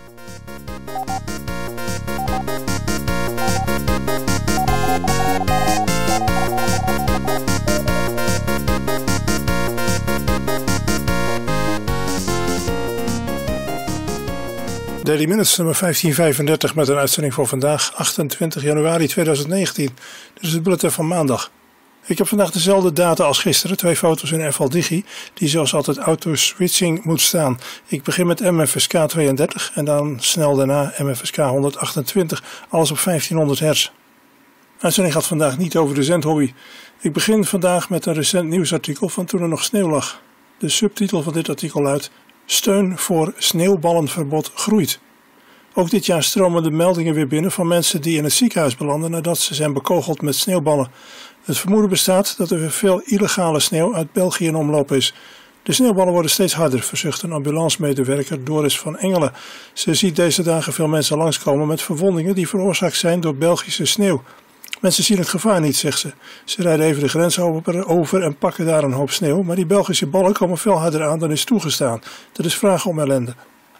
Daily Minutes nummer 1535 met een uitzending voor vandaag 28 januari 2019. Dit is het bulletin van maandag. Ik heb vandaag dezelfde data als gisteren, 2 foto's in FL Digi, die zoals altijd auto-switching moet staan. Ik begin met MFSK 32 en dan snel daarna MFSK 128, alles op 1500 hertz. De uitzending gaat vandaag niet over de zendhobby. Ik begin vandaag met een recent nieuwsartikel van toen er nog sneeuw lag. De subtitel van dit artikel luidt: Steun voor sneeuwballenverbod groeit. Ook dit jaar stromen de meldingen weer binnen van mensen die in het ziekenhuis belanden nadat ze zijn bekogeld met sneeuwballen. Het vermoeden bestaat dat er weer veel illegale sneeuw uit België in omloop is. De sneeuwballen worden steeds harder, verzucht een ambulancemedewerker Doris van Engelen. Ze ziet deze dagen veel mensen langskomen met verwondingen die veroorzaakt zijn door Belgische sneeuw. Mensen zien het gevaar niet, zegt ze. Ze rijden even de grens over en pakken daar een hoop sneeuw, maar die Belgische ballen komen veel harder aan dan is toegestaan. Dat is vragen om ellende.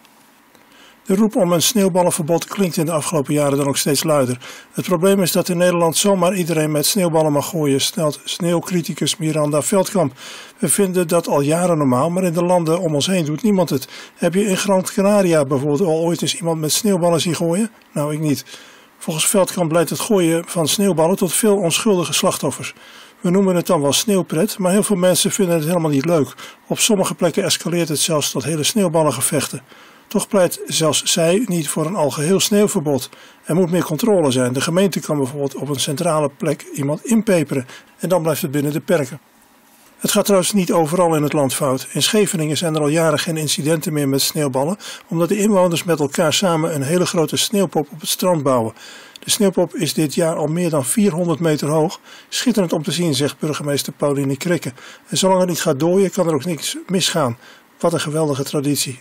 De roep om een sneeuwballenverbod klinkt in de afgelopen jaren dan ook steeds luider. Het probleem is dat in Nederland zomaar iedereen met sneeuwballen mag gooien, stelt sneeuwcriticus Miranda Veldkamp. We vinden dat al jaren normaal, maar in de landen om ons heen doet niemand het. Heb je in Gran Canaria bijvoorbeeld al ooit eens iemand met sneeuwballen zien gooien? Nou, ik niet. Volgens Veldkamp leidt het gooien van sneeuwballen tot veel onschuldige slachtoffers. We noemen het dan wel sneeuwpret, maar heel veel mensen vinden het helemaal niet leuk. Op sommige plekken escaleert het zelfs tot hele sneeuwballengevechten. Toch pleit zelfs zij niet voor een algeheel sneeuwverbod. Er moet meer controle zijn. De gemeente kan bijvoorbeeld op een centrale plek iemand inpeperen en dan blijft het binnen de perken. Het gaat trouwens niet overal in het land fout. In Scheveningen zijn er al jaren geen incidenten meer met sneeuwballen, omdat de inwoners met elkaar samen een hele grote sneeuwpop op het strand bouwen. De sneeuwpop is dit jaar al meer dan 400 meter hoog. Schitterend om te zien, zegt burgemeester Pauline Krikke. En zolang het niet gaat dooien, kan er ook niks misgaan. Wat een geweldige traditie.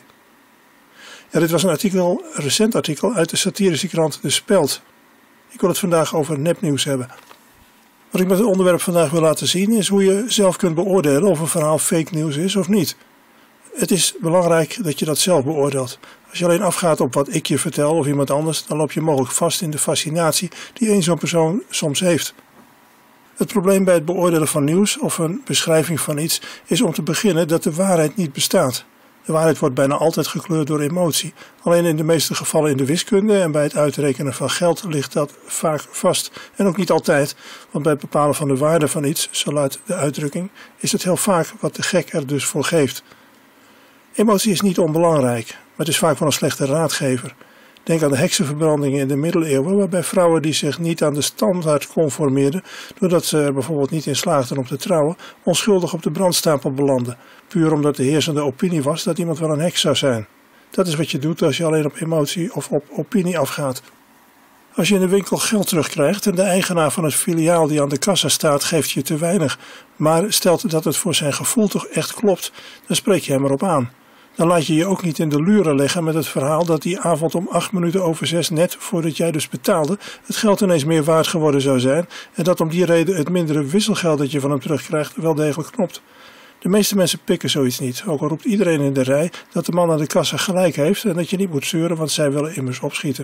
Ja, dit was een recent artikel uit de satirische krant De Speld. Ik wil het vandaag over nepnieuws hebben. Wat ik met het onderwerp vandaag wil laten zien is hoe je zelf kunt beoordelen of een verhaal fake nieuws is of niet. Het is belangrijk dat je dat zelf beoordeelt. Als je alleen afgaat op wat ik je vertel of iemand anders, dan loop je mogelijk vast in de fascinatie die één zo'n persoon soms heeft. Het probleem bij het beoordelen van nieuws of een beschrijving van iets is om te beginnen dat de waarheid niet bestaat. De waarheid wordt bijna altijd gekleurd door emotie. Alleen in de meeste gevallen in de wiskunde en bij het uitrekenen van geld ligt dat vaak vast. En ook niet altijd, want bij het bepalen van de waarde van iets, zo luidt de uitdrukking, is het heel vaak wat de gek er dus voor geeft. Emotie is niet onbelangrijk, maar het is vaak wel een slechte raadgever. Denk aan de heksenverbrandingen in de middeleeuwen, waarbij vrouwen die zich niet aan de standaard conformeerden, doordat ze er bijvoorbeeld niet in slaagden om te trouwen, onschuldig op de brandstapel belanden, puur omdat de heersende opinie was dat iemand wel een heks zou zijn. Dat is wat je doet als je alleen op emotie of op opinie afgaat. Als je in de winkel geld terugkrijgt en de eigenaar van het filiaal die aan de kassa staat geeft je te weinig, maar stelt dat het voor zijn gevoel toch echt klopt, dan spreek je hem erop aan. Dan laat je je ook niet in de luren leggen met het verhaal dat die avond om 6:08 net voordat jij dus betaalde het geld ineens meer waard geworden zou zijn en dat om die reden het mindere wisselgeld dat je van hem terugkrijgt wel degelijk klopt. De meeste mensen pikken zoiets niet, ook al roept iedereen in de rij dat de man aan de kassa gelijk heeft en dat je niet moet zeuren, want zij willen immers opschieten.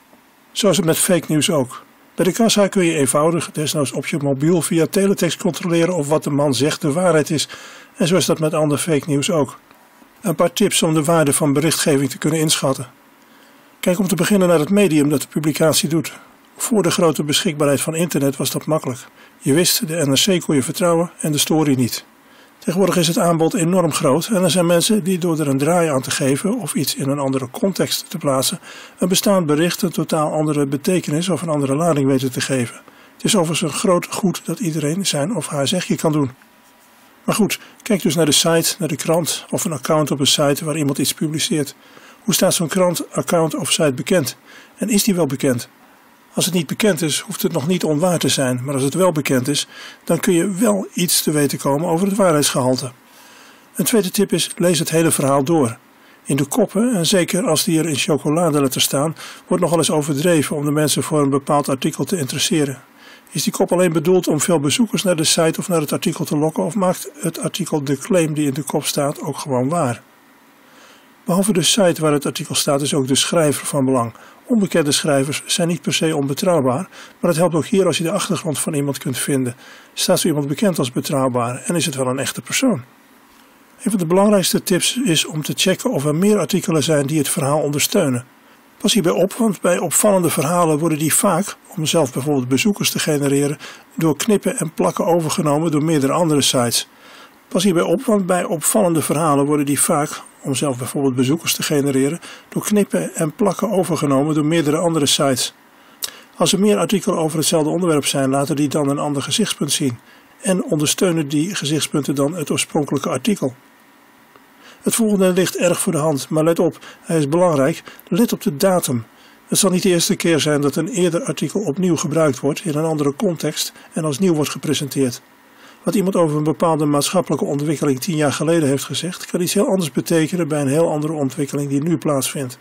Zo is het met fake nieuws ook. Bij de kassa kun je eenvoudig, desnoods op je mobiel via teletext controleren of wat de man zegt de waarheid is. En zo is dat met ander fake nieuws ook. Een paar tips om de waarde van berichtgeving te kunnen inschatten. Kijk om te beginnen naar het medium dat de publicatie doet. Voor de grote beschikbaarheid van internet was dat makkelijk. Je wist, de NRC kon je vertrouwen en de Story niet. Tegenwoordig is het aanbod enorm groot en er zijn mensen die door er een draai aan te geven of iets in een andere context te plaatsen, een bestaand bericht een totaal andere betekenis of een andere lading weten te geven. Het is overigens een groot goed dat iedereen zijn of haar zegje kan doen. Maar goed, kijk dus naar de site, naar de krant of een account op een site waar iemand iets publiceert. Hoe staat zo'n krant, account of site bekend? En is die wel bekend? Als het niet bekend is, hoeft het nog niet onwaar te zijn, maar als het wel bekend is, dan kun je wel iets te weten komen over het waarheidsgehalte. Een tweede tip is, lees het hele verhaal door. In de koppen, en zeker als die er in chocoladeletters staan, wordt nogal eens overdreven om de mensen voor een bepaald artikel te interesseren. Is die kop alleen bedoeld om veel bezoekers naar de site of naar het artikel te lokken, of maakt het artikel de claim die in de kop staat ook gewoon waar? Behalve de site waar het artikel staat is ook de schrijver van belang. Onbekende schrijvers zijn niet per se onbetrouwbaar, maar het helpt ook hier als je de achtergrond van iemand kunt vinden. Staat zo iemand bekend als betrouwbaar en is het wel een echte persoon? Een van de belangrijkste tips is om te checken of er meer artikelen zijn die het verhaal ondersteunen. Pas hierbij op, want bij opvallende verhalen worden die vaak, om zelf bijvoorbeeld bezoekers te genereren, door knippen en plakken overgenomen door meerdere andere sites. Pas hierbij op, want bij opvallende verhalen worden die vaak, om zelf bijvoorbeeld bezoekers te genereren, door knippen en plakken overgenomen door meerdere andere sites. Als er meer artikelen over hetzelfde onderwerp zijn, laten die dan een ander gezichtspunt zien en ondersteunen die gezichtspunten dan het oorspronkelijke artikel. Het volgende ligt erg voor de hand, maar let op, hij is belangrijk, let op de datum. Het zal niet de eerste keer zijn dat een eerder artikel opnieuw gebruikt wordt in een andere context en als nieuw wordt gepresenteerd. Wat iemand over een bepaalde maatschappelijke ontwikkeling 10 jaar geleden heeft gezegd, kan iets heel anders betekenen bij een heel andere ontwikkeling die nu plaatsvindt.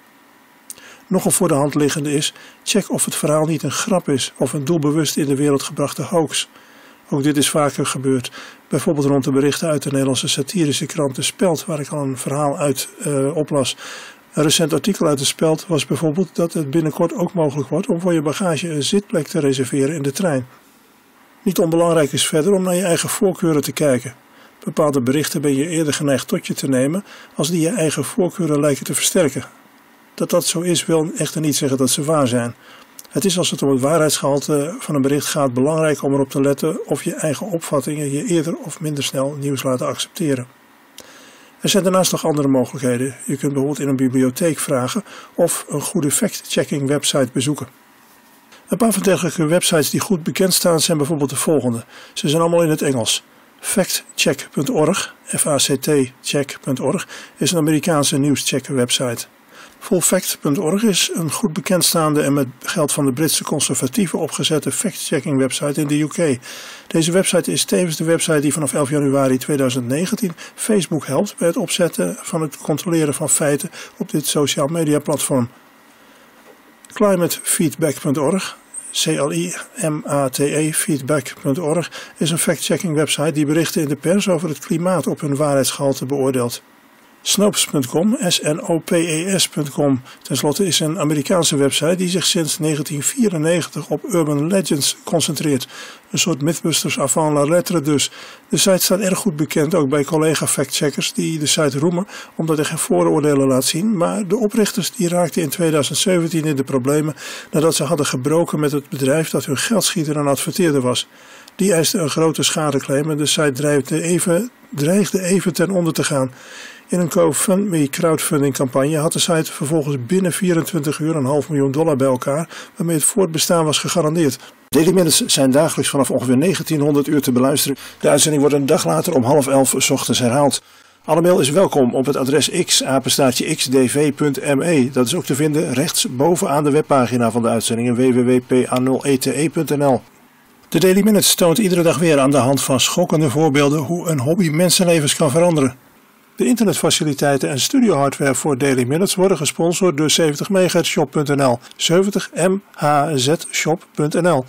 Nogal voor de hand liggende is, check of het verhaal niet een grap is of een doelbewust in de wereld gebrachte hoax. Ook dit is vaker gebeurd, bijvoorbeeld rond de berichten uit de Nederlandse satirische krant De Speld, waar ik al een verhaal uit oplas. Een recent artikel uit De Speld was bijvoorbeeld dat het binnenkort ook mogelijk wordt om voor je bagage een zitplek te reserveren in de trein. Niet onbelangrijk is verder om naar je eigen voorkeuren te kijken. Bepaalde berichten ben je eerder geneigd tot je te nemen als die je eigen voorkeuren lijken te versterken. Dat dat zo is wil echter niet zeggen dat ze waar zijn. Het is als het om het waarheidsgehalte van een bericht gaat belangrijk om erop te letten of je eigen opvattingen je eerder of minder snel nieuws laten accepteren. Er zijn daarnaast nog andere mogelijkheden. Je kunt bijvoorbeeld in een bibliotheek vragen of een goede fact-checking website bezoeken. Een paar van dergelijke websites die goed bekend staan zijn bijvoorbeeld de volgende. Ze zijn allemaal in het Engels. Factcheck.org, FACT-check.org, is een Amerikaanse nieuwschecker website. Fullfact.org is een goed bekendstaande en met geld van de Britse conservatieven opgezette fact-checking website in de UK. Deze website is tevens de website die vanaf 11 januari 2019 Facebook helpt bij het opzetten van het controleren van feiten op dit social media platform. Climatefeedback.org, CLIMATE feedback.org, is een fact-checking website die berichten in de pers over het klimaat op hun waarheidsgehalte beoordeelt. Snopes.com, SNOPES.com, tenslotte is een Amerikaanse website die zich sinds 1994 op urban legends concentreert. Een soort Mythbusters avant la lettre dus. De site staat erg goed bekend, ook bij collega factcheckers die de site roemen omdat hij geen vooroordelen laat zien. Maar de oprichters die raakten in 2017 in de problemen nadat ze hadden gebroken met het bedrijf dat hun geldschieter en adverteerder was. Die eiste een grote schadeclaim en de site dreigde even ten onder te gaan. In een GoFundMe crowdfunding campagne had de site vervolgens binnen 24 uur $500.000 bij elkaar, waarmee het voortbestaan was gegarandeerd. Daily Minutes zijn dagelijks vanaf ongeveer 1900 uur te beluisteren. De uitzending wordt een dag later om 10:30 's ochtends herhaald. Alle mail is welkom op het adres x@xdv.me. Dat is ook te vinden rechts bovenaan de webpagina van de uitzendingen www.pa0ete.nl. De Daily Minutes toont iedere dag weer aan de hand van schokkende voorbeelden hoe een hobby mensenlevens kan veranderen. De internetfaciliteiten en studiohardware voor Daily Minutes worden gesponsord door 70mhzshop.nl, 70mhzshop.nl.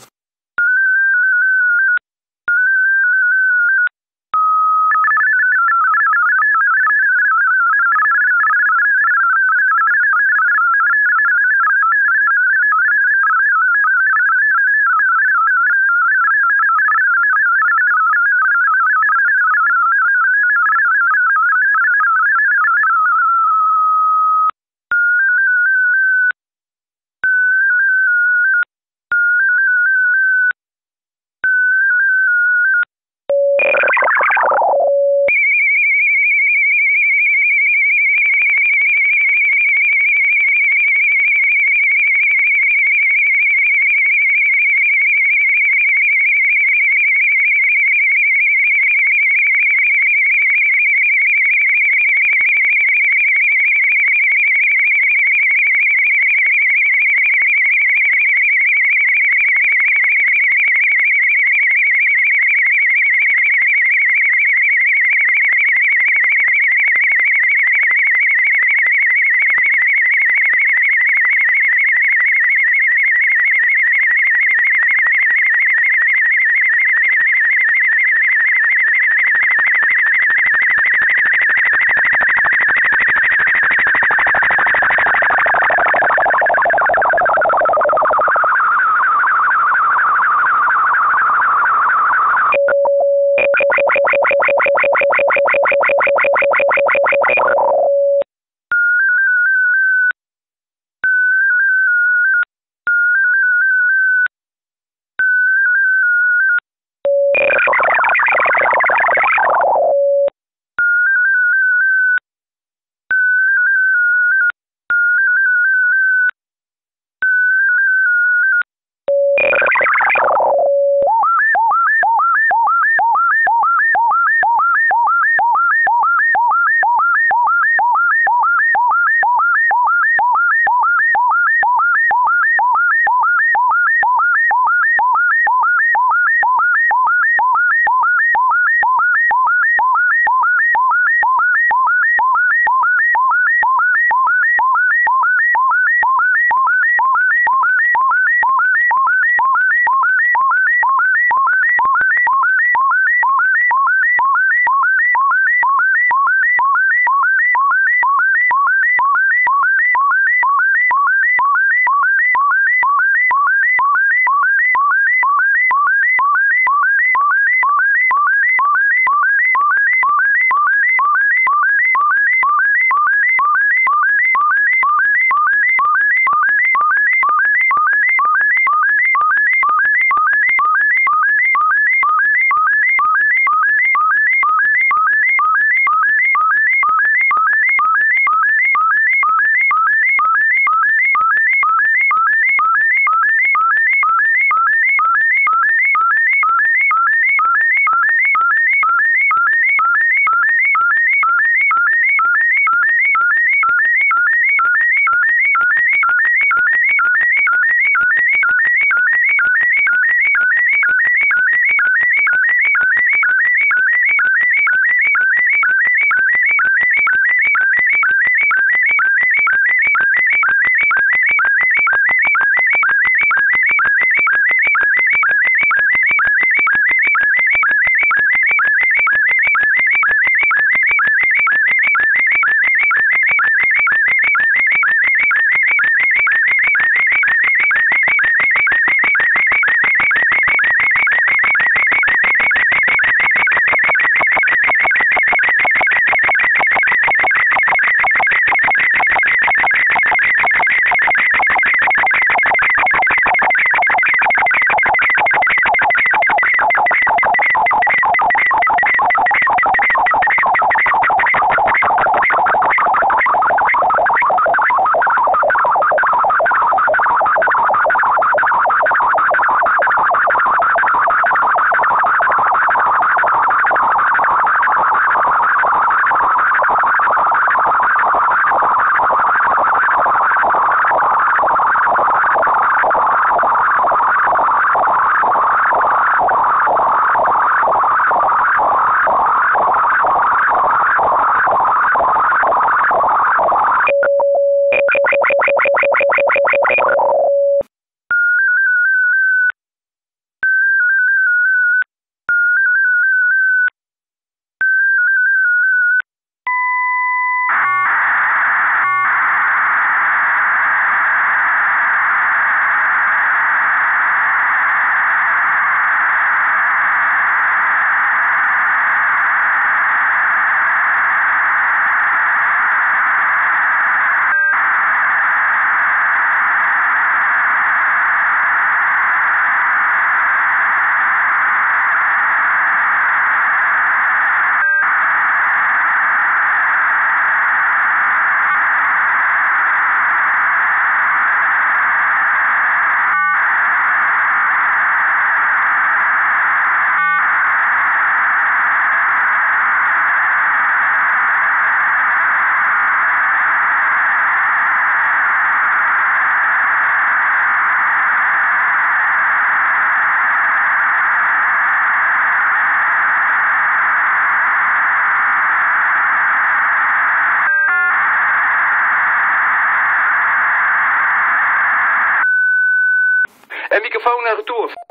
microfoon naar retour.